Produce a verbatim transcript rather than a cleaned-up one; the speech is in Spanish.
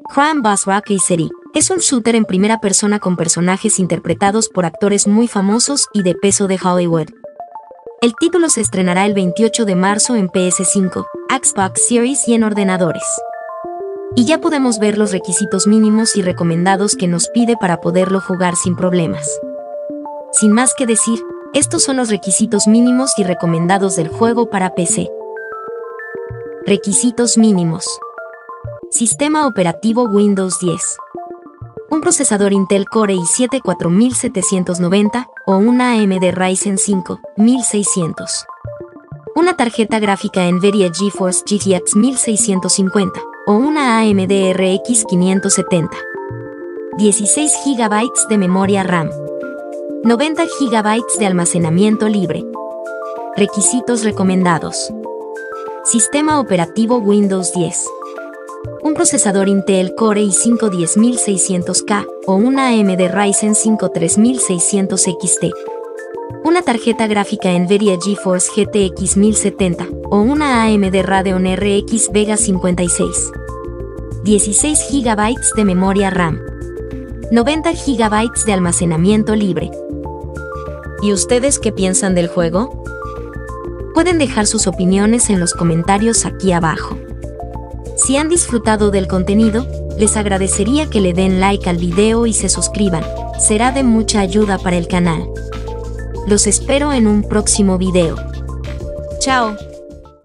Crime Boss Rocky City es un shooter en primera persona con personajes interpretados por actores muy famosos y de peso de Hollywood. El título se estrenará el veintiocho de marzo en P S cinco, Xbox Series y en ordenadores. Y ya podemos ver los requisitos mínimos y recomendados que nos pide para poderlo jugar sin problemas. Sin más que decir, estos son los requisitos mínimos y recomendados del juego para P C. Requisitos mínimos. Sistema operativo Windows diez. Un procesador Intel Core i siete cuatro mil setecientos noventa o una A M D Ryzen cinco mil seiscientos. Una tarjeta gráfica Nvidia GeForce G T X mil seiscientos cincuenta o una A M D R X quinientos setenta. dieciséis gigabytes de memoria RAM. noventa gigabytes de almacenamiento libre. Requisitos recomendados. Sistema operativo Windows diez. Un procesador Intel Core i cinco diez mil seiscientos K o una A M D Ryzen cinco tres mil seiscientos X T. Una tarjeta gráfica Nvidia GeForce G T X mil setenta o una A M D Radeon R X Vega cincuenta y seis. dieciséis gigabytes de memoria RAM. noventa gigabytes de almacenamiento libre. ¿Y ustedes qué piensan del juego? Pueden dejar sus opiniones en los comentarios aquí abajo. Si han disfrutado del contenido, les agradecería que le den like al video y se suscriban, será de mucha ayuda para el canal. Los espero en un próximo video. ¡Chao!